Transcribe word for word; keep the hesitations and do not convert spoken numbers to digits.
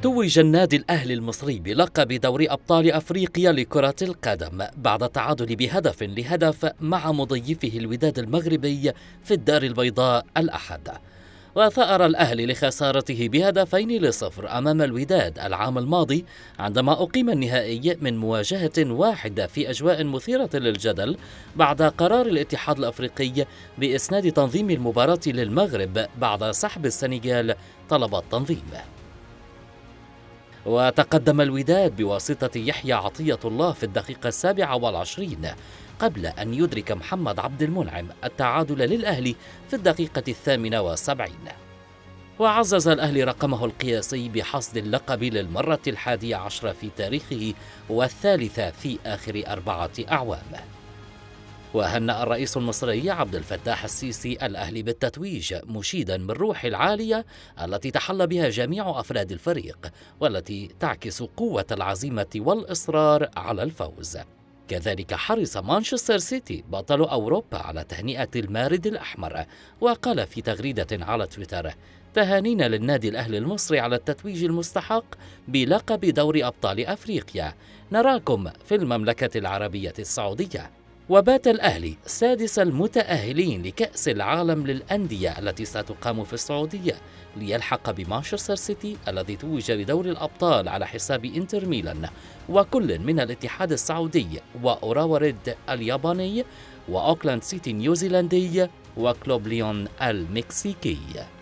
توج النادي الأهلي المصري بلقب دوري أبطال أفريقيا لكرة القدم بعد التعادل بهدف لهدف مع مضيفه الوداد المغربي في الدار البيضاء الأحد. وثأر الأهلي لخسارته بهدفين لصفر أمام الوداد العام الماضي عندما أقيم النهائي من مواجهة واحدة في أجواء مثيرة للجدل بعد قرار الاتحاد الأفريقي بإسناد تنظيم المباراة للمغرب بعد سحب السنغال طلب التنظيم. وتقدم الوداد بواسطة يحيى عطية الله في الدقيقة السابعة والعشرين قبل أن يدرك محمد عبد المنعم التعادل للأهلي في الدقيقة الثامنة والسبعين. وعزز الأهلي رقمه القياسي بحصد اللقب للمرة الحادية عشرة في تاريخه والثالثة في آخر أربعة أعوام. وهنأ الرئيس المصري عبد الفتاح السيسي الأهلي بالتتويج مشيدا بالروح العالية التي تحلى بها جميع أفراد الفريق والتي تعكس قوة العزيمة والإصرار على الفوز. كذلك حرص مانشستر سيتي بطل أوروبا على تهنئة المارد الأحمر، وقال في تغريدة على تويتر: تهانينا للنادي الأهلي المصري على التتويج المستحق بلقب دوري أبطال أفريقيا، نراكم في المملكة العربية السعودية. وبات الأهلي سادس المتأهلين لكأس العالم للأندية التي ستقام في السعودية ليلحق بمانشستر سيتي الذي توج بدوري الأبطال على حساب إنتر ميلان، وكل من الاتحاد السعودي وأوراوا ريد الياباني وأوكلاند سيتي نيوزيلندي وكلوب ليون المكسيكي.